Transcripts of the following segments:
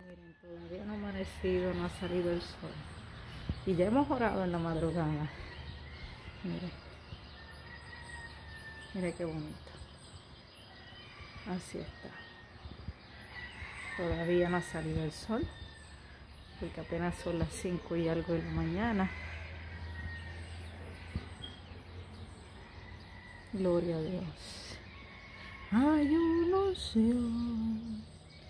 Miren, todavía no ha amanecido, no ha salido el sol. Y ya hemos orado en la madrugada. Miren. Miren qué bonito. Así está. Todavía no ha salido el sol. Porque apenas son las 5 y algo de la mañana. Gloria a Dios. Hay una unción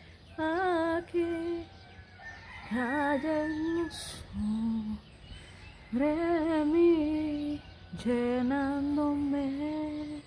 aquí, cayendo sobre mí, llenándome,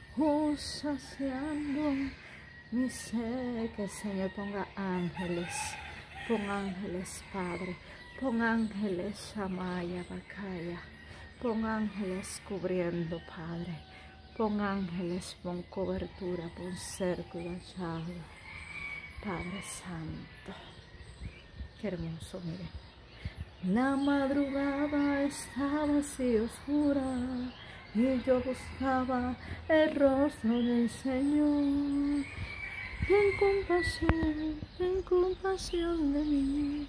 saciando mi sed. Que el Señor ponga ángeles, Padre, pon ángeles, Shamaya, Bakaya, pon ángeles cubriendo, Padre. Pon ángeles, pon cobertura, pon cerco y vallado. Padre Santo. Qué hermoso, mire. La madrugada estaba así oscura y yo buscaba el rostro del Señor. Ten compasión de mí.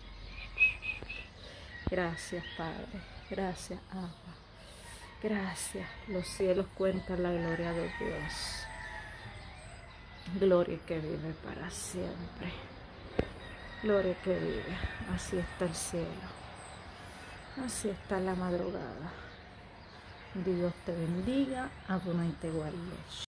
Gracias, Padre. Gracias, Abba. Gracias. Los cielos cuentan la gloria de Dios. Gloria que vive para siempre. Gloria que vive. Así está el cielo. Así está la madrugada. Dios te bendiga. Adonai te guarde.